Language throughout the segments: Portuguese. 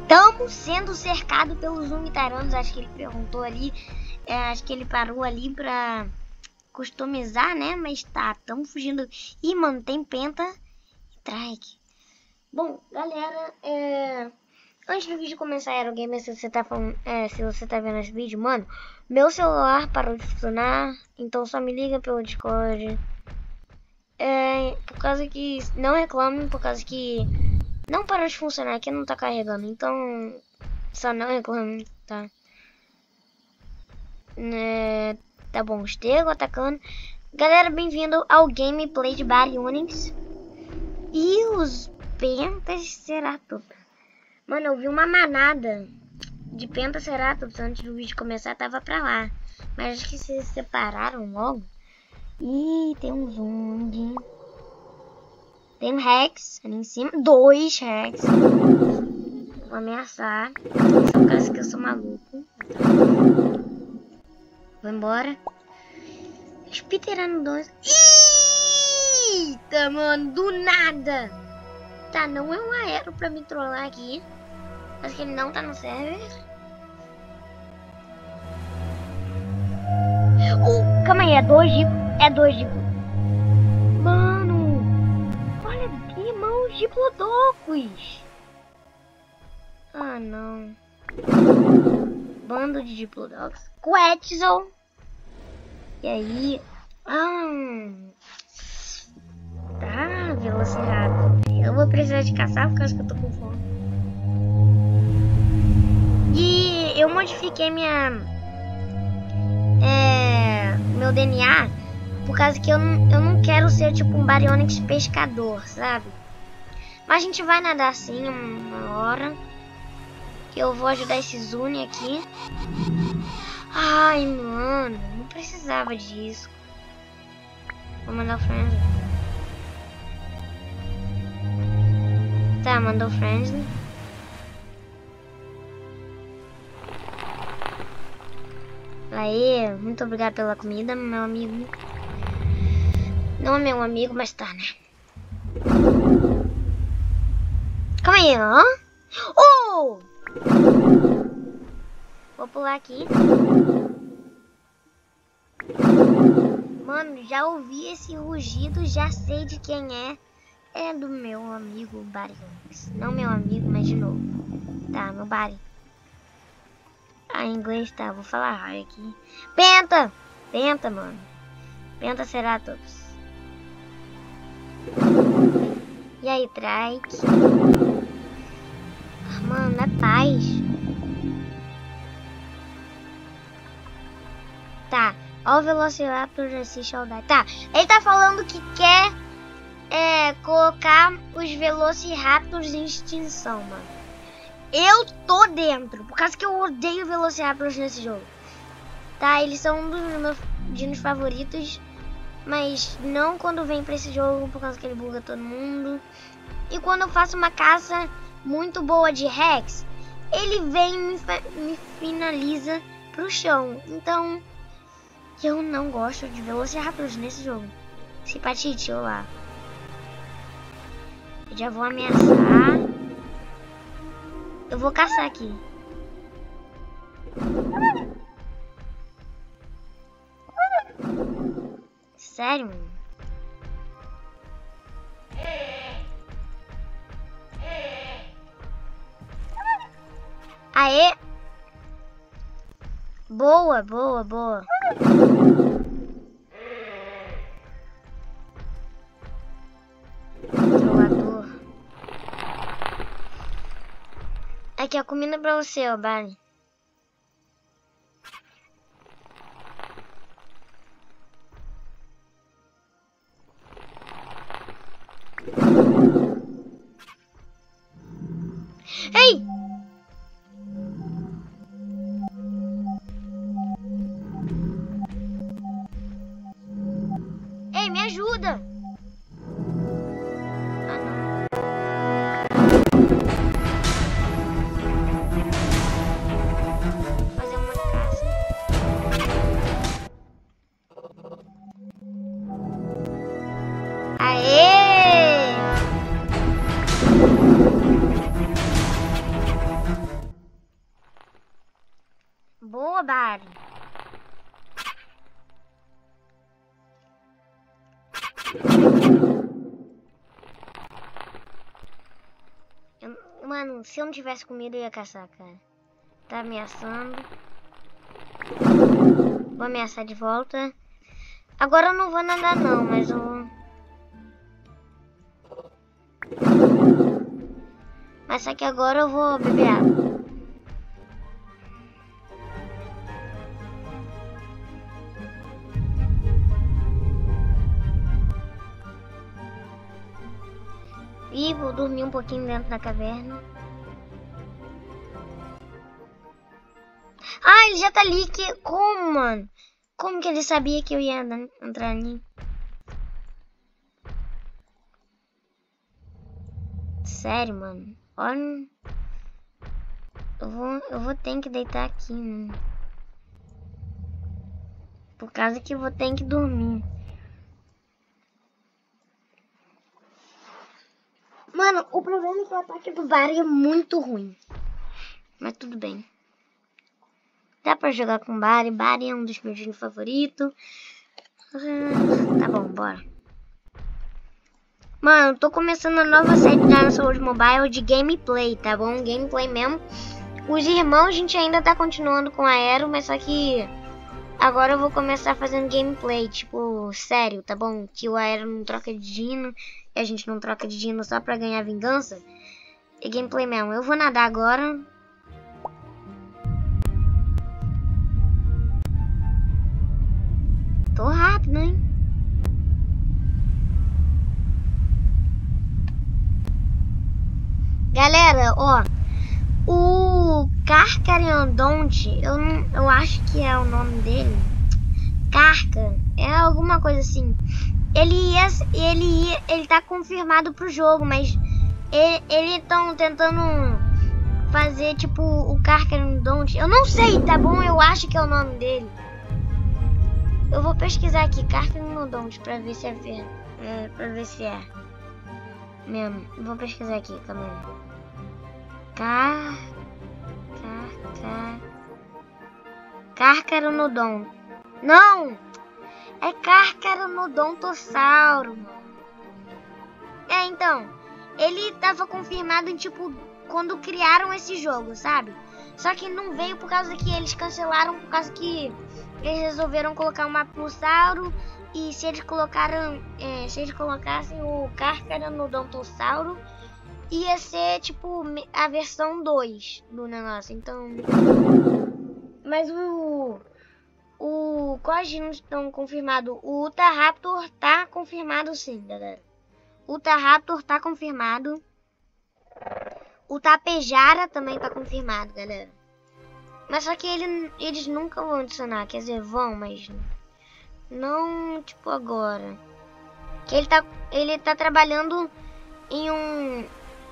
Estamos sendo cercados pelos Zumitaranos. Acho que ele perguntou ali. Acho que ele parou ali pra customizar, né? Mas tá, estamos fugindo. Ih, mano, tem Penta e Trike. Bom, galera, antes do vídeo começar, Aerogamer, se você tá falando, se você tá vendo esse vídeo, mano, meu celular parou de funcionar, então só me liga pelo Discord. Por causa que, não reclame, por causa que não parou de funcionar, aqui não tá carregando, então só não reclame, tá? Tá bom, Stego atacando. Galera, bem-vindo ao gameplay de Baryonyx e os Pentaceratops. Mano, eu vi uma manada de Pentaceratops antes do vídeo começar, tava pra lá. Mas acho que se separaram logo. Ih, tem um Zung. Tem um Rex ali em cima. 2 Rex. Vou ameaçar. Só por causa que eu sou maluco. Vou embora. Spiterano 2. Eita, mano, do nada. Tá, não é um aero pra me trollar aqui. Acho que ele não tá no server. Calma aí, é 2 Dipo. É 2 Dipo. Mano, olha aqui, irmão, Diplodocus. Ah, não. Bando de Diplodocus. Quetzal. E aí? Tá, Velociraptor. Eu vou precisar de caçar por causa que eu tô com fome. E eu modifiquei meu DNA por causa que eu não quero ser tipo um Baryonyx pescador, sabe? Mas a gente vai nadar assim uma hora. Que eu vou ajudar esse Zuni aqui. Ai, mano, não precisava disso. Vou mandar o Friendly. Tá, mandou o Friendly. Aê, muito obrigado pela comida, meu amigo. Não é meu amigo, mas tá, né? Calma aí, ó. Oh! Vou pular aqui. Mano, já ouvi esse rugido, já sei de quem é. É do meu amigo Baryonyx. Não meu amigo, mas de novo. Tá, meu Bary. Em inglês tá, vou falar raio aqui. Penta! Penta, mano. Pentaceratops. E aí, Trike? Mano, é paz. Tá, ó o Velociraptor assiste ao Dai. Tá, ele tá falando que quer colocar os Velociraptors em extinção, mano. Eu tô dentro, por causa que eu odeio Velociraptors nesse jogo. Tá, eles são um dos meus dinos favoritos, mas não quando vem pra esse jogo, por causa que ele buga todo mundo. E quando eu faço uma caça muito boa de Rex, ele vem e me finaliza pro chão. Então, eu não gosto de Velociraptors nesse jogo. Simpatite, olá. Eu já vou ameaçar. Eu vou caçar aqui. Sério, mano? Aê! Boa, boa, boa. Trollador. Aqui a comida pra você, ó, Bary. Ei! Ei, me ajuda! Aê! Bari. Mano, se eu não tivesse comida eu ia caçar, cara. Tá ameaçando. Vou ameaçar de volta. Agora eu não vou nadar não, mas eu vou... Mas só que agora eu vou beber água. E vou dormir um pouquinho dentro da caverna. Ah, ele já tá ali. Como, mano? Como que ele sabia que eu ia entrar ali? Sério, mano. Olha... Eu vou ter que deitar aqui, mano. Por causa que eu vou ter que dormir. Mano, o problema é que o ataque do Bari é muito ruim. Mas tudo bem. Dá pra jogar com Bari. Bari é um dos meus jogos favoritos. Tá bom, bora. Mano, tô começando a nova série da Dinosaurs Mobile de gameplay, tá bom? Gameplay mesmo. Os irmãos a gente ainda tá continuando com a Aero, mas só que agora eu vou começar fazendo gameplay, tipo, sério, tá bom? Que o Aero não troca de dino e a gente não troca de dino só pra ganhar vingança. É gameplay mesmo. Eu vou nadar agora. Tô rápido, hein? Galera, ó, o Carcariondonte, eu acho que é o nome dele. Carca, é alguma coisa assim. Ele tá confirmado pro jogo, mas eles estão tentando fazer tipo o Carcariondonte. Eu não sei, tá bom? Eu acho que é o nome dele. Eu vou pesquisar aqui, Carcariondonte, pra ver se é pra ver se é mesmo. Vou pesquisar aqui, calma aí. Carcaronodon. Não! É Carcaronodontossauro. É, então. Ele tava confirmado em, tipo, quando criaram esse jogo, sabe? Só que não veio por causa que eles cancelaram, por causa que eles resolveram colocar um Mapnossauro. E se eles colocassem o Carcaronodontossauro, ia ser, tipo, a versão 2 do negócio, então... Mas quais dinos estão confirmados? O Utahraptor tá confirmado sim, galera. O Utahraptor tá confirmado. O Tapejara também tá confirmado, galera. Mas só que eles nunca vão adicionar, quer dizer, vão, mas... Não, tipo, agora. Que ele tá trabalhando em um...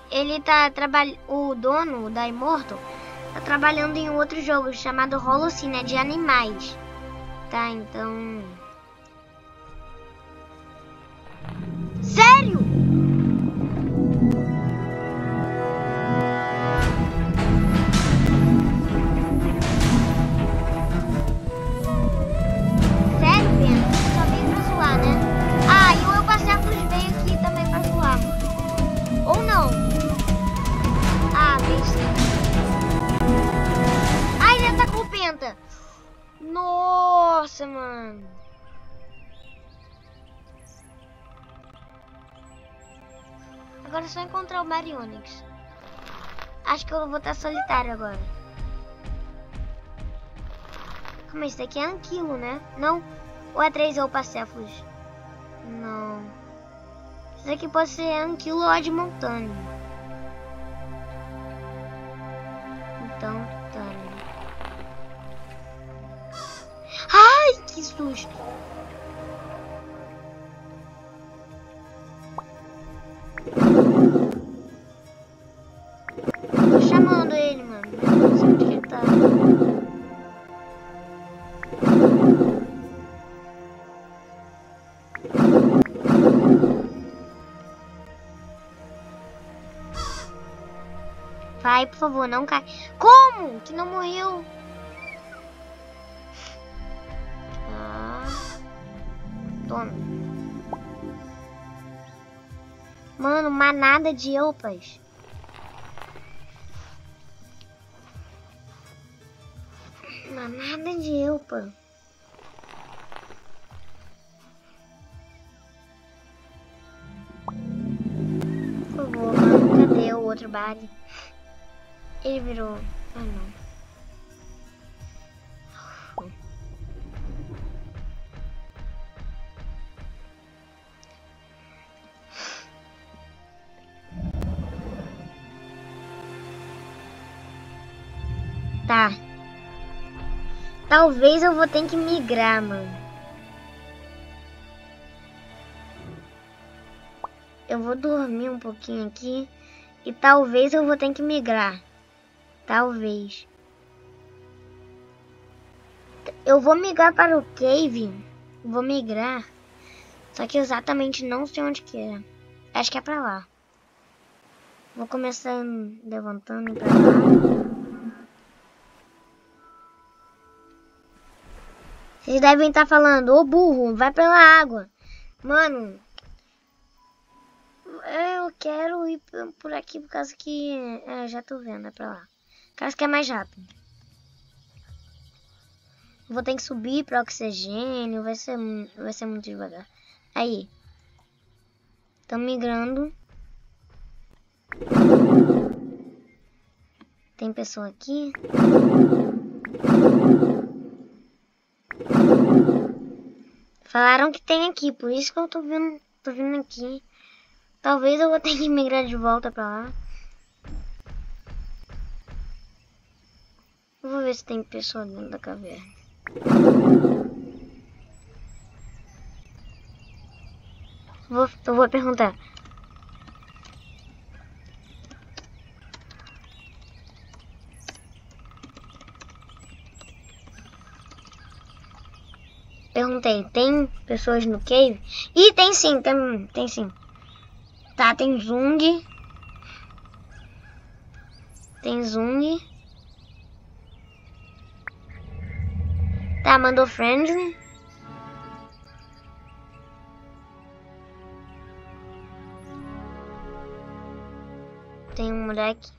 O dono da Immortal tá trabalhando em um outro jogo chamado Holocene, de animais. Tá, então... Sério? Sério, Pena? Só veio pra zoar, né? Ah, e o Elpacéfalos veio aqui também pra zoar. Ou não? Ah, veio sim. Ai, ele atacou o Penta. Nossa, mano. Agora é só encontrar o Baryonyx. Acho que eu vou estar solitário agora. Calma, isso daqui é Anquilo, né? Não? Ou é 3 Elpacéfalos? Não. Isso daqui pode ser Anquilo ou Admontane. Então, tá. Ai, que susto. Tô chamando ele, mano. Não sei onde que ele tá. Vai, por favor, não cai. Como? Que não morreu? Toma. Mano, manada de elpas. Manada de elpa. Por favor, mano. Cadê o outro Bari? Ele virou... Ah, não. Tá. Talvez eu vou ter que migrar, mano. Eu vou dormir um pouquinho aqui. E talvez eu vou ter que migrar. Talvez. Eu vou migrar para o cave. Vou migrar. Só que exatamente não sei onde que é. Acho que é pra lá. Vou começar levantando pra lá. Vocês devem estar falando, ô burro, vai pela água. Mano, eu quero ir por aqui por causa que... já tô vendo, é pra lá. Por causa que é mais rápido. Vou ter que subir para oxigênio, vai ser muito devagar. Aí. Estão migrando. Tem pessoa aqui. Falaram que tem aqui, por isso que eu tô vindo aqui. Talvez eu vou ter que migrar de volta pra lá. Vou ver se tem pessoa dentro da caverna. Eu vou perguntar. Perguntei, tem pessoas no cave? Ih, tem sim, tem sim. Tá, tem Zung. Tem Zung. Tá, mandou friendly. Tem um moleque.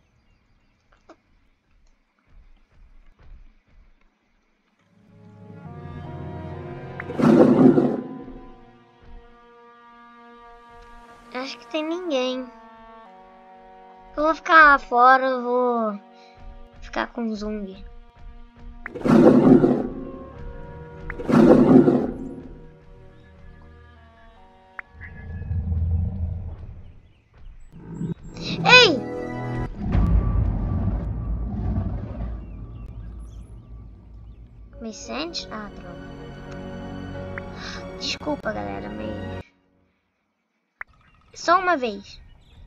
Acho que tem ninguém. Eu vou ficar lá fora, eu vou ficar com o Zung. Ei! Me sente? Ah, droga. Desculpa, galera, mas... Só uma vez.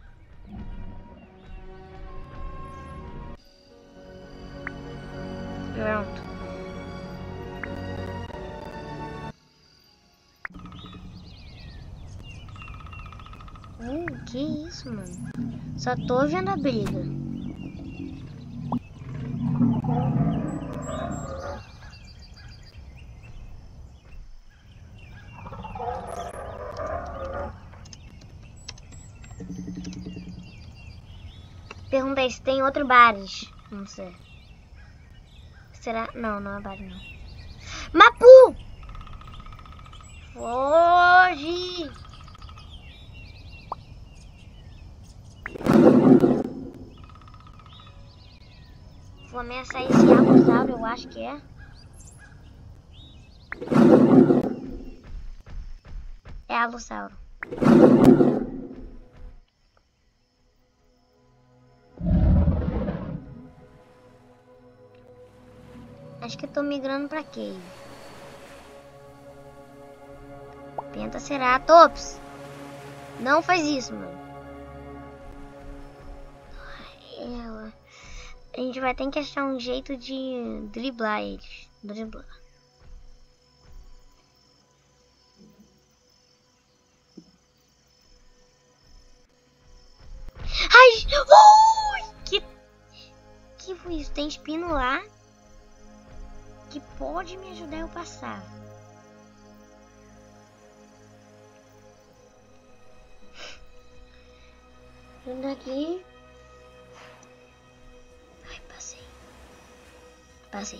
Pronto. Que isso, mano? Só tô vendo a briga. Perguntei se tem outro bares. Não sei. Será? Não, não é bar não. Mapu! Foge! Vou ameaçar esse alossauro, eu acho que é. É alossauro. Acho que eu tô migrando pra cave. Pentaceratops. Não faz isso, mano. A gente vai ter que achar um jeito de driblar eles. Driblar. Ai! Que foi isso? Tem espino lá que pode me ajudar a eu passar. Tudo aqui. Ai, passei. Passei.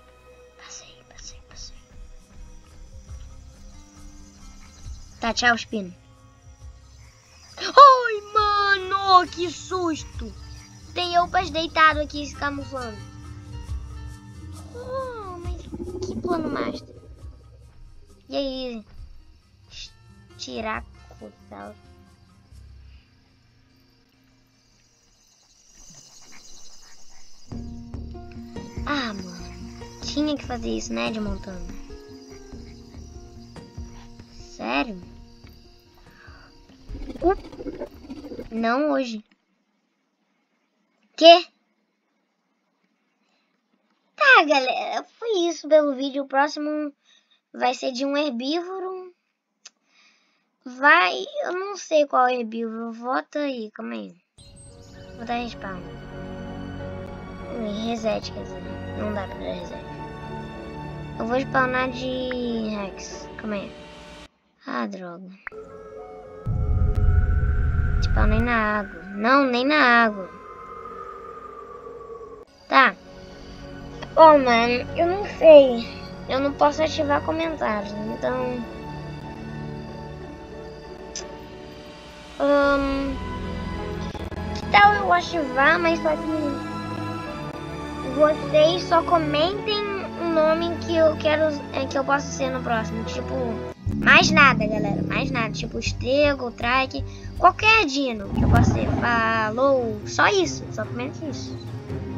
Tá, tchau, Espino. Ai, mano, que susto. Tem Opas deitado aqui se camuflando. Oh, mas que plano master. E aí? Tiraco e tal. Ah, mano. Tinha que fazer isso, né, de montando. Sério? Não hoje. Quê? Tá, galera. Foi isso pelo vídeo. O próximo vai ser de um herbívoro. Eu não sei qual herbívoro. Vota aí, calma aí. Vou dar respawn. Reset, quer dizer. Não dá pra dar reset. Eu vou spawnar de Rex. Calma aí. Ah, droga. Spawnei na água. Não, nem na água. Tá. Bom, mano, eu não sei. Eu não posso ativar comentários, então... Que tal eu ativar, mas só que... Vocês só comentem o nome que eu quero, que eu posso ser no próximo. Tipo, mais nada, galera. Mais nada. Tipo, Stego, Trike, qualquer dino que eu possa ser. Falou. Só isso. Só comente isso.